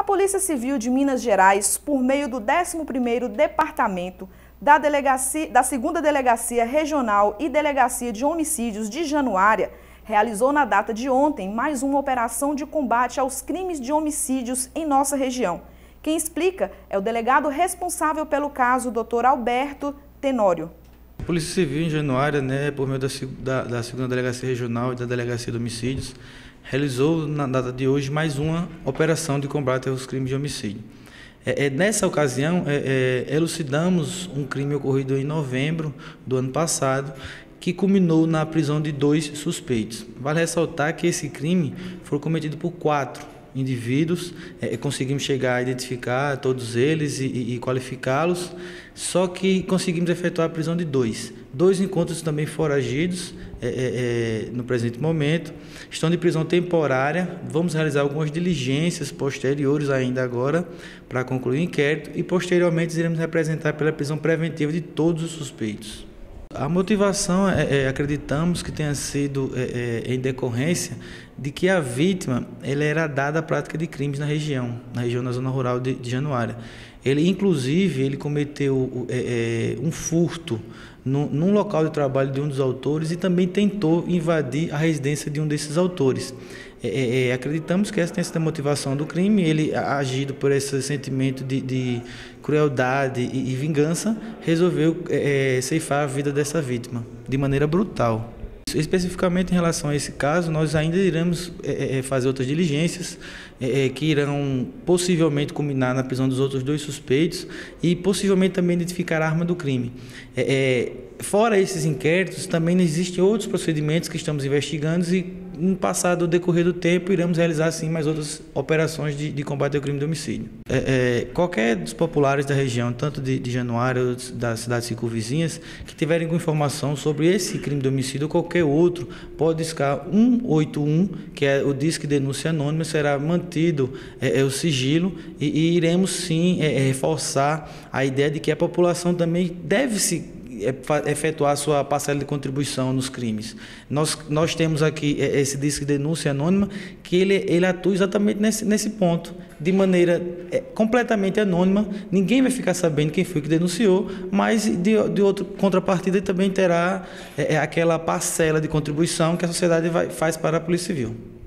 Polícia Civil de Minas Gerais, por meio do 11º Departamento da 2ª Delegacia Regional e Delegacia de Homicídios de Januária, realizou na data de ontem mais uma operação de combate aos crimes de homicídios em nossa região. Quem explica é o delegado responsável pelo caso, Dr. Alberto Tenório. A Polícia Civil em Januária, por meio da 2ª Delegacia Regional e da Delegacia de Homicídios, realizou na data de hoje mais uma operação de combate aos crimes de homicídio. Nessa ocasião, elucidamos um crime ocorrido em novembro do ano passado, que culminou na prisão de 2 suspeitos. Vale ressaltar que esse crime foi cometido por 4 indivíduos, conseguimos chegar a identificar todos eles e qualificá-los, só que conseguimos efetuar a prisão de 2. 2 encontros também foragidos no presente momento, estão de prisão temporária. Vamos realizar algumas diligências posteriores ainda agora para concluir o inquérito e posteriormente iremos representar pela prisão preventiva de todos os suspeitos. A motivação, acreditamos que tenha sido em decorrência de que a vítima era dada à prática de crimes na região da zona rural de Januária. Ele cometeu um furto num local de trabalho de um dos autores e também tentou invadir a residência de um desses autores. Acreditamos que essa tenha sido a motivação do crime. Ele, agido por esse sentimento de crueldade e vingança, resolveu ceifar a vida dessa vítima de maneira brutal. Especificamente em relação a esse caso, nós ainda iremos fazer outras diligências que irão possivelmente culminar na prisão dos outros 2 suspeitos e possivelmente também identificar a arma do crime. Fora esses inquéritos, também existem outros procedimentos que estamos investigando e, no passado, decorrer do tempo, iremos realizar sim mais outras operações de combate ao crime de homicídio. Qualquer dos populares da região, tanto de Januária ou das cidades circunvizinhas, que tiverem com informação sobre esse crime de homicídio ou qualquer outro, pode discar 181, que é o Disque Denúncia Anônima, será mantido o sigilo e iremos sim reforçar a ideia de que a população também deve se efetuar sua parcela de contribuição nos crimes. Nós temos aqui esse Disque Denúncia Anônima, que ele atua exatamente nesse ponto, de maneira completamente anônima. Ninguém vai ficar sabendo quem foi que denunciou, mas de outra contrapartida também terá aquela parcela de contribuição que a sociedade faz para a Polícia Civil.